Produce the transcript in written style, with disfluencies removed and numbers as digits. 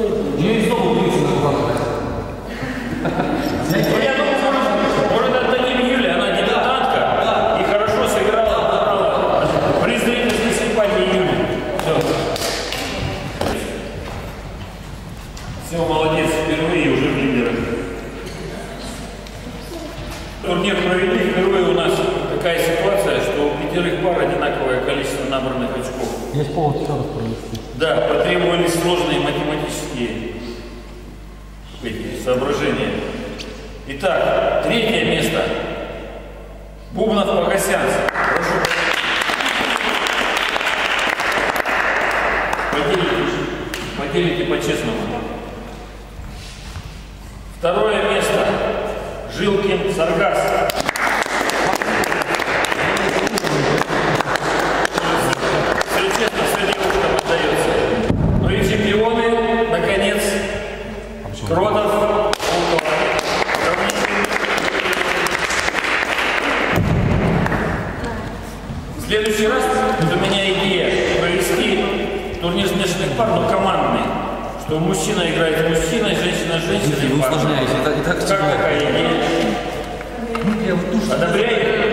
Не снова выйти на глазах. Я думаю, может, отдадим Юле, она дебютантка и хорошо сыграла. Приз зрительской симпатии Юли. Все, молодец, впервые уже в лидерах. Турнир провели, впервые у нас такая ситуация, что у 5 пар одинаковое количество набранных очков. Есть повод еще раз провести. Да, потребовались сложные математические соображения. Итак, 3-е место. Бубнов Погосян. Прошу. Поделите по-честному. 2-е место. Жилкин Саргас. Все честно, все девушкам отдается. Ну и чемпионы, наконец, Кротов. В следующий раз у меня идея провести турнир смешанных пар, но командный. Что мужчина играет с мужчиной, женщина с женщиной. Вы усложняете, это как такая идея? Одобряете?